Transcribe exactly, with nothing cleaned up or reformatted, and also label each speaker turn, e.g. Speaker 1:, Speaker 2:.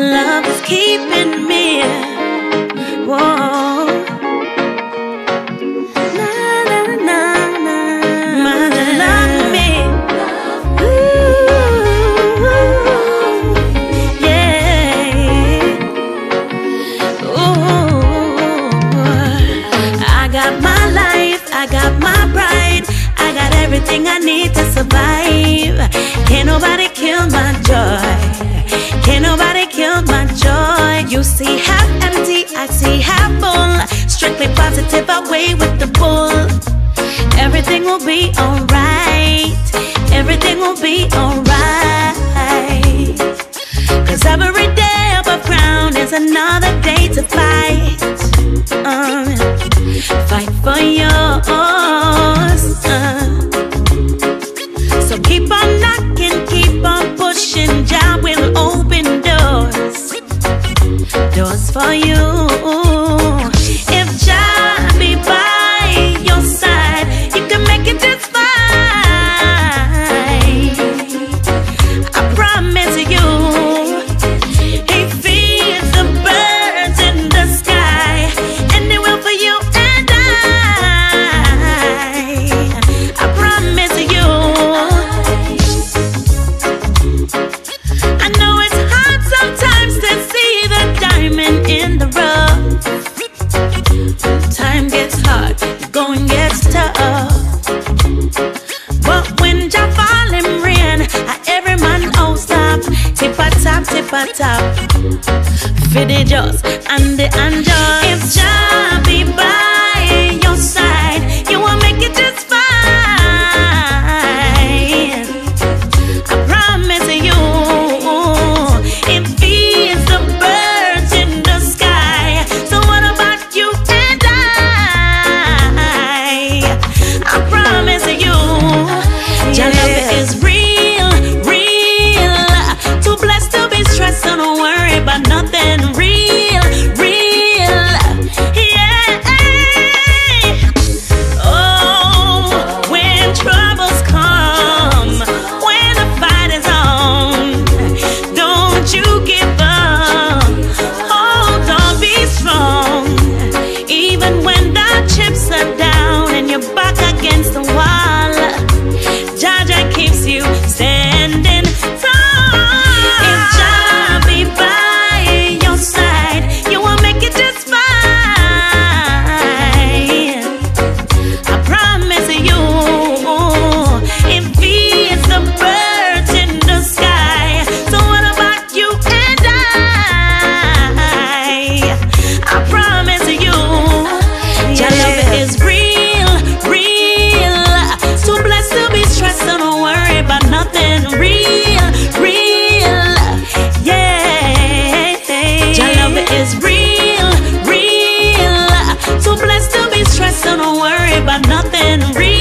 Speaker 1: love is keeping me. Whoa. Na na na na. Mother, love me. Ooh, yeah. Ooh. I got my life, I got my pride, I got everything I need to survive. Can't nobody kill my joy. Can't nobody kill my joy. You see half empty, I see half full. Strictly positive, away with the bull. Everything will be alright. Everything will be alright. Cause every day above ground is another day to fight. uh, Fight for yours. uh. So keep on knocking, keep on pushing. Jah will open doors, doors for you. If Jah be by your side, you can make it just fine. I promise you, He feeds the birds in the sky, and He will for you and I. I promise you. I know it's hard sometimes to see the diamond in the rough. Time gets hard, going gets tough. But when Jah fall and rain, every man oh stop. Tip a tap, tip a tap. For the just and the unjust. If Jah be by your side, you will make it just fine. I promise you. It feeds the birds in the sky. So what about you and I? I promise you, Jah love is real, real. Too blessed to be stressed, so don't worry about nothing. Real, real, yeah. Oh, when troubles come, when the fight is on, don't you give up. Hold on, be strong. Even when the chips are down and you're back against the wall, Jah Jah keeps you standing tall. If Jah be by your side, you will make it just fine. I promise you. It feeds the birds in the sky. So what about you and I? I promise you, Jah love is real, real. Too blessed to be stressed, so don't worry about nothing. Real, real, yeah. Jah love is real, real. Too blessed to be stressed, so don't worry about nothing. Real.